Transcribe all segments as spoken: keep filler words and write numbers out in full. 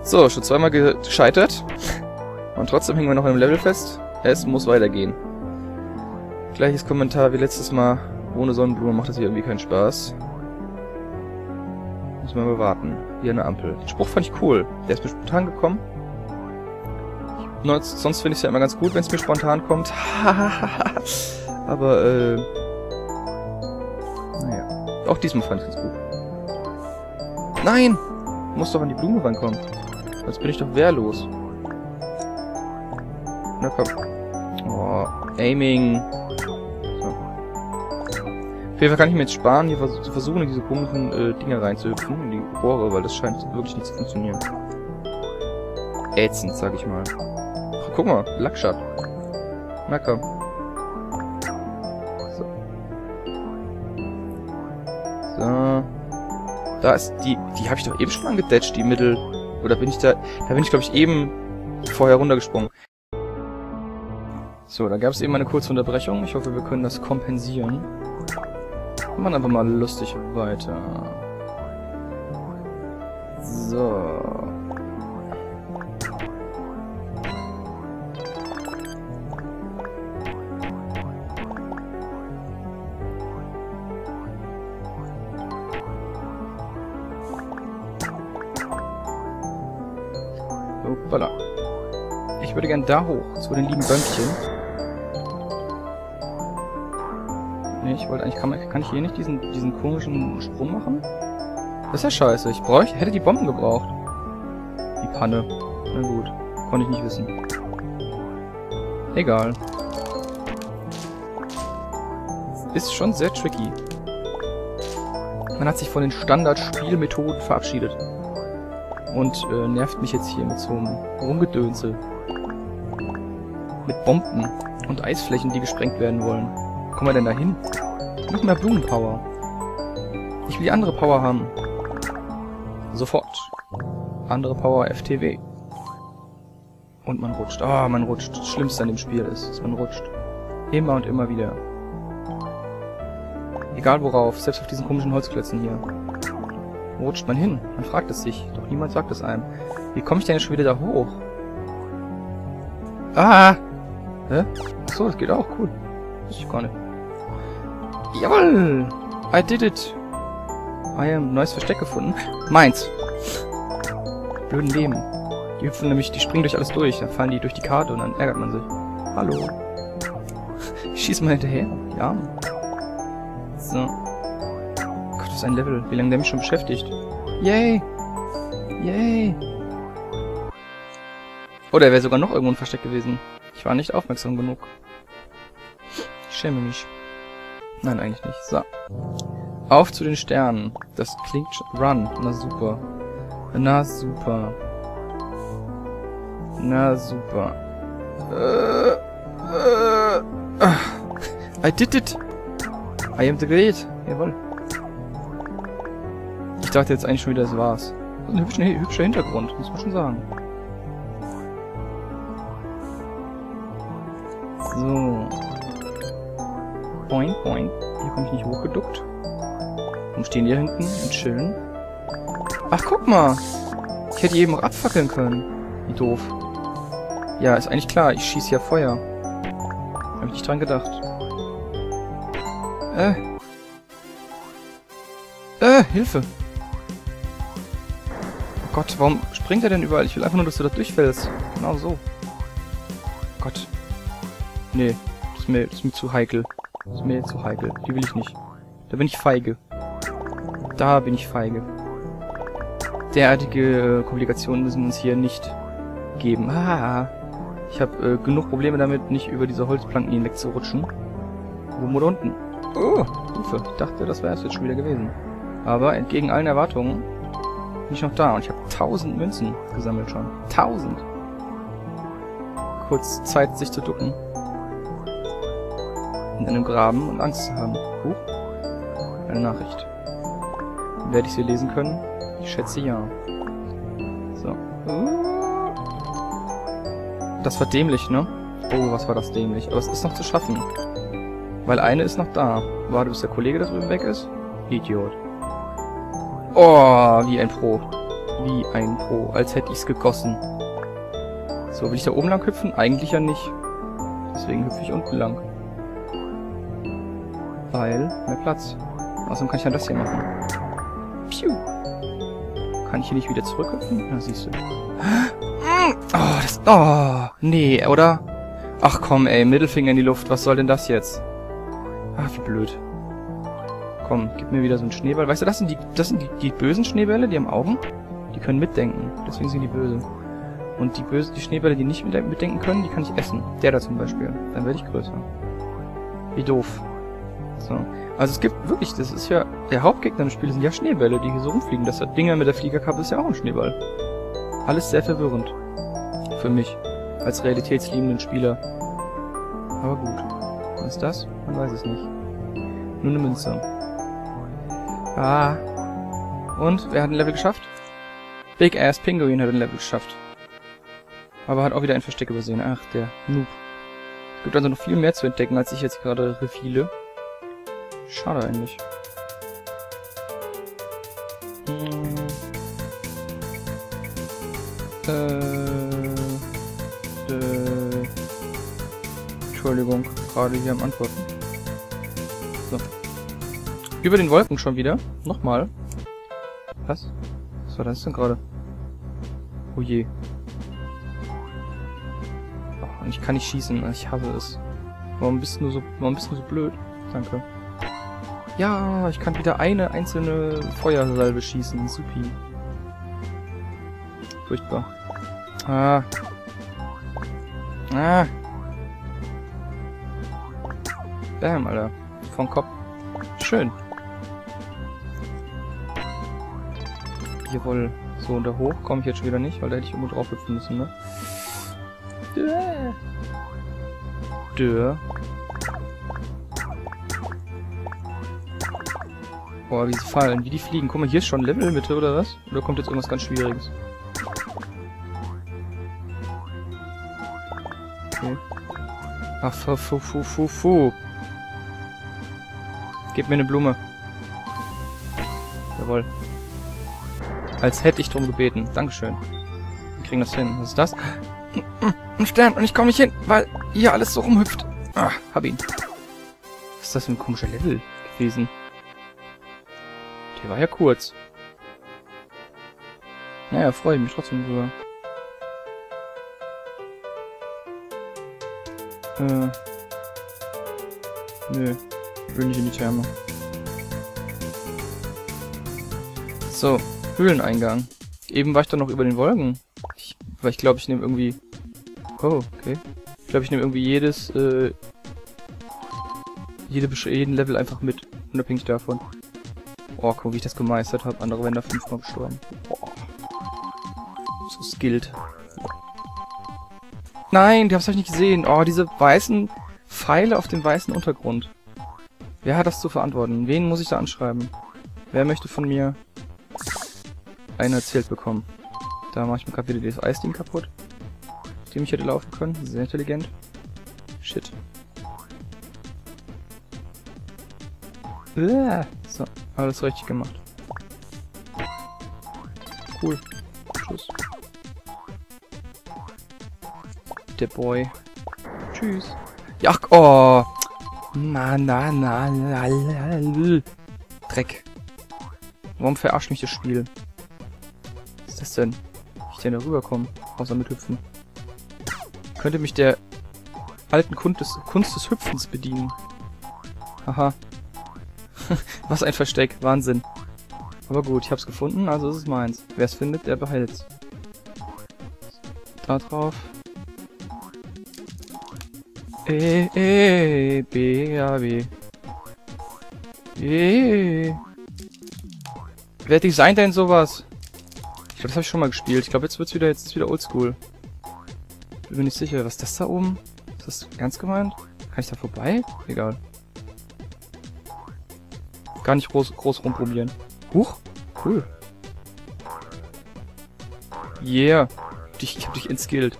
So, schon zweimal gescheitert. Und trotzdem hängen wir noch in einem Level fest. Es muss weitergehen. Gleiches Kommentar wie letztes Mal. Ohne Sonnenblume macht das hier irgendwie keinen Spaß. Müssen wir mal warten. Hier eine Ampel. Den Spruch fand ich cool. Der ist mir spontan gekommen. Sonst finde ich es ja immer ganz gut, wenn es mir spontan kommt. Aber, äh... naja. Auch diesmal fand ich es ganz gut. Nein! Muss doch an die Blume rankommen. Sonst bin ich doch wehrlos. Na komm. Oh, Aiming. So. Auf jeden Fall kann ich mir jetzt sparen, hier vers zu versuchen, in diese komischen äh, Dinger reinzuhüpfen, in die Rohre, weil das scheint wirklich nicht zu funktionieren. Ätzend, sag ich mal. Ach, guck mal, Lackshot. Na komm. So. So. Da ist die, die habe ich doch eben schon angedetscht, die Mittel. Oder bin ich da, da bin ich glaube ich eben vorher runtergesprungen. So, da gab es eben eine kurze Unterbrechung. Ich hoffe, wir können das kompensieren. Wir machen einfach mal lustig weiter. So. Hoppala. Ich würde gern da hoch, zu den lieben Bömpchen. Nee, ich wollte eigentlich, kann, man, kann ich hier nicht diesen, diesen komischen Sprung machen? Das ist ja scheiße, ich bräuchte, hätte die Bomben gebraucht. Die Panne. Na gut, konnte ich nicht wissen. Egal. Ist schon sehr tricky. Man hat sich von den Standard-Spielmethoden verabschiedet. Und äh, nervt mich jetzt hier mit so einem Rumgedönse. Mit Bomben und Eisflächen, die gesprengt werden wollen. Wo kommen wir denn da hin? Noch mehr Blumenpower. Ich will die andere Power haben. Sofort. Andere Power F T W. Und man rutscht. Ah, oh, man rutscht. Das Schlimmste an dem Spiel ist, dass man rutscht. Immer und immer wieder. Egal worauf, selbst auf diesen komischen Holzklötzen hier. Wo rutscht man hin? Man fragt es sich. Doch niemand sagt es einem. Wie komme ich denn jetzt schon wieder da hoch? Ah! Hä? Achso, das geht auch. Cool. Wusste ich gar nicht. Jawoll! I did it! I am. Neues Versteck gefunden. Meins! Blöden Leben. Die hüpfen nämlich, die springen durch alles durch. Dann fallen die durch die Karte und dann ärgert man sich. Hallo. Ich schieße mal hinterher. Die Arme. So. Gott, das ist ein Level. Wie lange der mich schon beschäftigt. Yay! Yay! Oh, der wäre sogar noch irgendwo ein Versteck gewesen. Ich war nicht aufmerksam genug. Ich schäme mich. Nein, eigentlich nicht. So. Auf zu den Sternen. Das klingt schon... Run. Na super. Na super. Na super. Äh, äh, I did it! I am the great. Jawohl. Ich dachte jetzt eigentlich schon wieder, das war's. Das ist ein hübscher, hübscher Hintergrund, muss man schon sagen. So. Boing, boing. Hier komme ich nicht hochgeduckt. Und stehen hier hinten und chillen. Ach, guck mal! Ich hätte eben auch abfackeln können. Wie doof. Ja, ist eigentlich klar, ich schieße ja Feuer. Hab ich nicht dran gedacht. Äh. Äh, Hilfe! Oh Gott, warum springt er denn überall? Ich will einfach nur, dass du da durchfällst. Genau so. Gott. Nee, das ist mir, das ist mir zu heikel. Das ist mir zu heikel. Die will ich nicht. Da bin ich feige. Da bin ich feige. Derartige äh, Komplikationen müssen wir uns hier nicht geben. Ah, ich habe äh, genug Probleme damit, nicht über diese Holzplanken hinweg zu rutschen. Oben oder unten? Oh, Hilfe. Ich dachte, das wäre es jetzt schon wieder gewesen. Aber entgegen allen Erwartungen bin ich noch da. Und ich habe tausend Münzen gesammelt schon. Tausend! Kurz Zeit, sich zu ducken. In einem Graben und Angst zu haben. Huch. Eine Nachricht. Werde ich sie lesen können? Ich schätze ja. So. Das war dämlich, ne? Oh, was war das dämlich. Aber es ist noch zu schaffen. Weil eine ist noch da. Warte, bis der Kollege da drüben weg ist? Idiot. Oh, wie ein Pro. wie ein Pro, als hätte ich es gegossen. So, will ich da oben lang hüpfen? Eigentlich ja nicht. Deswegen hüpfe ich unten lang. Weil, mehr Platz. Außerdem kann ich ja das hier machen. Piu. Kann ich hier nicht wieder zurückhüpfen? Na, siehst du. Oh, das... Oh, nee, oder? Ach komm, ey, Mittelfinger in die Luft. Was soll denn das jetzt? Ach, wie blöd. Komm, gib mir wieder so einen Schneeball. Weißt du, das sind die, das sind die, die bösen Schneebälle, die haben Augen. Die können mitdenken. Deswegen sind die böse. Und die böse, die Schneebälle, die nicht mitdenken können, die kann ich essen. Der da zum Beispiel. Dann werde ich größer. Wie doof. So. Also es gibt wirklich, das ist ja, der Hauptgegner im Spiel sind ja Schneebälle, die hier so rumfliegen. Das Dinger mit der Fliegerkappe ist ja auch ein Schneeball. Alles sehr verwirrend. Für mich. Als realitätsliebenden Spieler. Aber gut. Was ist das? Man weiß es nicht. Nur eine Münze. Ah. Und? Wer hat ein Level geschafft? Big Ass Pinguin hat ein Level geschafft. Aber hat auch wieder ein Versteck übersehen. Ach, der Noob. Es gibt also noch viel mehr zu entdecken, als ich jetzt gerade reveale. Schade eigentlich. Hm. Äh, äh, Entschuldigung, gerade hier am Antworten. So. Über den Wolken schon wieder. Nochmal. Was? Was war das denn gerade? Oh je. Oh, und ich kann nicht schießen. Ich hasse es. Warum bist du so, warum bist du so blöd? Danke. Ja, ich kann wieder eine einzelne Feuersalve schießen. Supi. Furchtbar. Ah. Ah. Bam, Alter. Vom Kopf. Schön. Jawohl. So, und da hoch komme ich jetzt schon wieder nicht, weil da hätte ich irgendwo drauf hüpfen müssen, ne? Dö. Dö. Boah, wie sie fallen, wie die fliegen. Guck mal, hier ist schon Levelmitte, oder was? Oder kommt jetzt irgendwas ganz Schwieriges? Okay. Ach, fu, fu, fu, fu, fu. Gib mir eine Blume. Jawohl. Als hätte ich drum gebeten. Dankeschön. Wir kriegen das hin. Was ist das? Ein Stern und ich komme nicht hin, weil hier alles so rumhüpft. Ah, hab ihn. Was ist das für ein komischer Level gewesen? Der war ja kurz. Naja, freue ich mich trotzdem drüber. Äh. Nö. Will nicht in die Therme. So. Höhleneingang. Eben war ich doch noch über den Wolken. Ich, weil ich glaube, ich nehme irgendwie... Oh, okay. Ich glaube, ich nehme irgendwie jedes, äh... Jede, jeden Level einfach mit. Unabhängig davon. Oh, guck, wie ich das gemeistert habe. Andere wären da fünfmal gestorben. Oh. So skilled. Nein, die hab's euch nicht gesehen. Oh, diese weißen Pfeile auf dem weißen Untergrund. Wer hat das zu verantworten? Wen muss ich da anschreiben? Wer möchte von mir einen erzählt bekommen? Da mache ich mir gerade wieder das Eisding kaputt. Dem ich hätte laufen können. Sehr intelligent. Shit. So, alles richtig gemacht. Cool. Tschüss. Der Boy. Tschüss. Ja, ach, oh. Na, na, na, na, na, Dreck. Warum verarscht mich das Spiel? Was ist das denn? Wie ich denn da rüberkomme? Außer mit Hüpfen. Könnte mich der alten Kunst des, Kunst des Hüpfens bedienen. Haha. Was ein Versteck. Wahnsinn. Aber gut, ich hab's gefunden, also ist es meins. Wer es findet, der behält's. Da drauf. E, E, B, A, B. E. Wer designt denn sowas? Ich glaube, das habe ich schon mal gespielt. Ich glaube, jetzt wird's wieder, jetzt ist wieder oldschool. Bin mir nicht sicher. Was ist das da oben? Ist das ernst gemeint? Kann ich da vorbei? Egal. Gar nicht groß, groß rumprobieren. Huch, cool. Yeah. Ich, ich hab dich entskillt.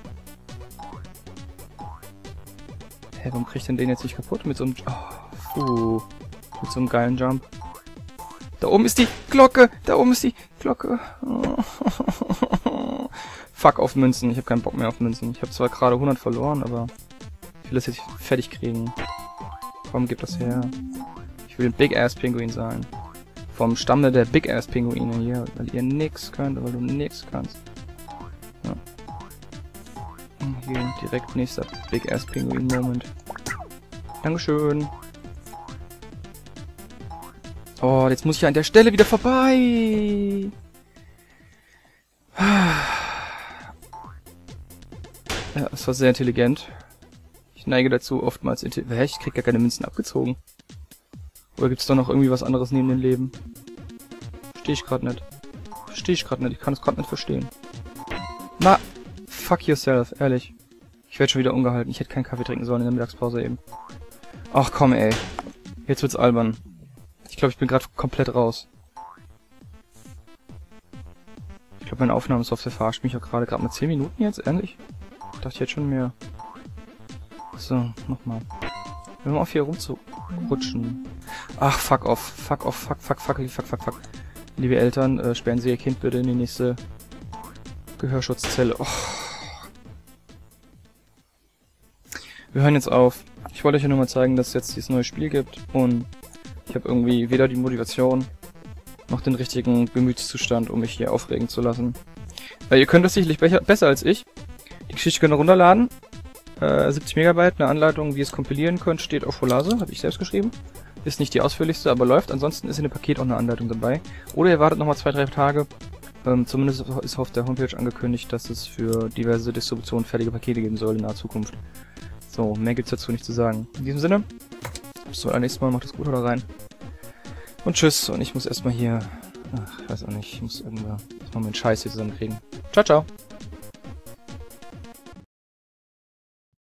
Hä, warum krieg ich denn den jetzt nicht kaputt? Mit so einem... Oh, puh. Mit so einem geilen Jump. Da oben ist die Glocke. Da oben ist die Glocke. Fuck auf Münzen. Ich habe keinen Bock mehr auf Münzen. Ich habe zwar gerade hundert verloren, aber ich will das jetzt fertig kriegen. Komm, gib das her. Ich will ein Big-Ass-Pinguin sein. Vom Stamme der Big-Ass-Pinguine hier. Weil ihr nix könnt, weil du nix kannst. Ja. Und hier direkt nächster Big-Ass-Pinguin-Moment. Dankeschön. Oh, jetzt muss ich ja an der Stelle wieder vorbei. Ja, das war sehr intelligent. Ich neige dazu, oftmals... Hä, ich krieg gar keine Münzen abgezogen. Oder gibt's da noch irgendwie was anderes neben dem Leben? Verstehe ich gerade nicht. Verstehe ich gerade nicht. Ich kann es gerade nicht verstehen. Na, fuck yourself, ehrlich. Ich werde schon wieder ungehalten. Ich hätte keinen Kaffee trinken sollen in der Mittagspause eben. Ach komm, ey. Jetzt wird's albern. Ich glaube, ich bin gerade komplett raus. Ich glaube, meine Aufnahmesoftware verarscht mich auch gerade. Gerade mit zehn Minuten jetzt, ehrlich? Ich dachte jetzt schon mehr. So, nochmal. Hör mal auf, hier rumzurutschen. Ach, fuck off. Fuck off. Fuck, fuck, fuck, fuck, fuck, fuck. Liebe Eltern, äh, sperren Sie Ihr Kind bitte in die nächste Gehörschutzzelle. Oh. Wir hören jetzt auf. Ich wollte euch ja nur mal zeigen, dass es jetzt dieses neue Spiel gibt. Und ich habe irgendwie weder die Motivation noch den richtigen Gemütszustand, um mich hier aufregen zu lassen. Weil ihr könnt das sicherlich be besser als ich. Die Geschichte könnt ihr runterladen. Äh, siebzig Megabyte, eine Anleitung, wie ihr es kompilieren könnt, steht auf Folase, habe ich selbst geschrieben. Ist nicht die ausführlichste, aber läuft. Ansonsten ist in dem Paket auch eine Anleitung dabei. Oder ihr wartet nochmal zwei, drei Tage. Ähm, zumindest ist auf der Homepage angekündigt, dass es für diverse Distributionen fertige Pakete geben soll in naher Zukunft. So, mehr gibt's dazu nicht zu sagen. In diesem Sinne, bis zum nächsten Mal, macht es gut oder rein. Und tschüss, und ich muss erstmal hier, ach, ich weiß auch nicht, ich muss irgendwann erstmal meinen Scheiß hier zusammenkriegen. Ciao, ciao!